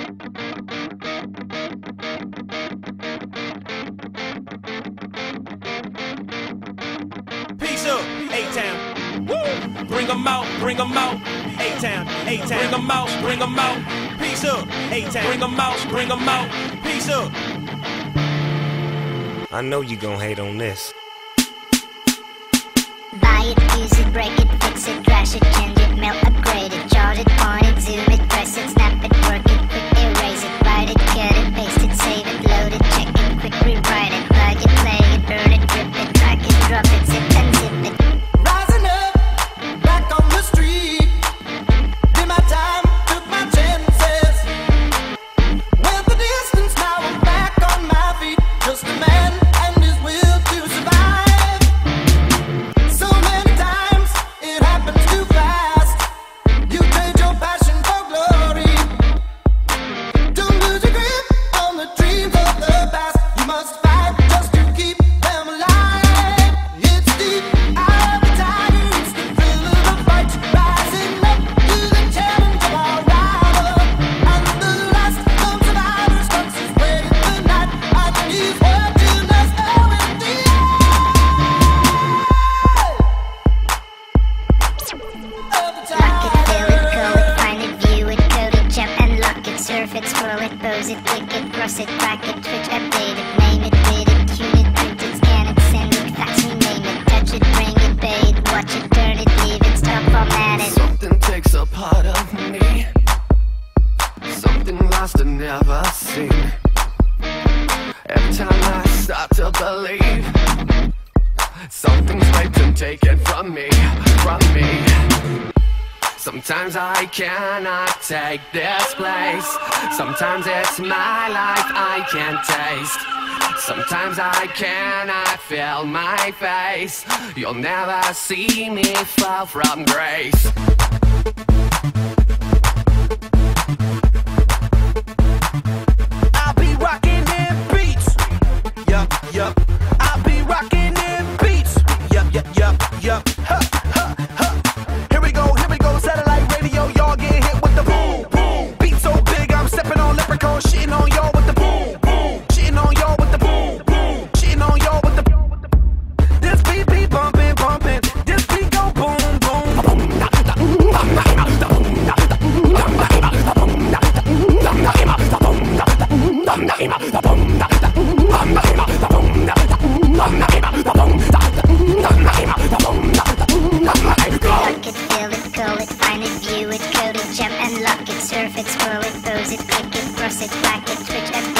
Peace up, A-Town. Woo! Bring 'em out, bring 'em out. A-Town, A-Town. Bring 'em out, bring 'em out. Peace up, A-Town. Bring 'em out, bring 'em out. Peace up. I know you gon' hate on this. Buy it, use it, break it, fix it, crash it, change it, melt, upgrade it, chart it, point it, zoom it, press it, snap it, work it, quick erase it, write it, cut it, paste it, save it, load it, check it, quick rewrite it, plug it, play it, burn it, rip it, track it, drop it, zip and zip it. Rising up, back on the street. Did my time, took my chances. Went the distance, now I'm back on my feet. Just a man and his will to survive. So many times, it happens too fast. You trade your passion for glory. Don't lose your grip on the dreams of the past. You must fight just to keep them alive. It's deep, eye of the tiger, it's the thrill of the fight. Rising up to the challenge of our rival. And the last known survivor starts his way in the night. And he's watching us go in the eye of the Lock it, fill it, tiger. call it, find it, view it, code it, jump and lock it, surf it, scroll it, pose it, click it, cross it, track it, twitch, update it, name it, read it, tune it, print it, scan it, send it, fax, rename it, touch it, bring it, pay it, watch it, turn it, leave it, stop, format it. Something takes a part of me, something lost and never seen. Every time I start to believe, something's raped and taken from me, from me. Sometimes I cannot take this place. Sometimes it's my life I can't taste. Sometimes I cannot feel my face. You'll never see me fall from grace. I'll be rocking in beats. Yup, yup. I'll be rocking in beats. Yup, yup, yup, yup. Huh, huh, huh. Here we go, satellite radio. Y'all get hit with the boom, boom. Beat so big, I'm stepping on leprechauns, shitting on y'all with the boom, boom. Shitting on y'all with the boom, boom. Shitting on y'all with the. This beat be bumping, bumping. This beat go boom, boom. Lock it, fill it, call it, find it, view it, code it, jump and lock it, surf it, scroll it, pose it, click it, cross it, track it, twitch, update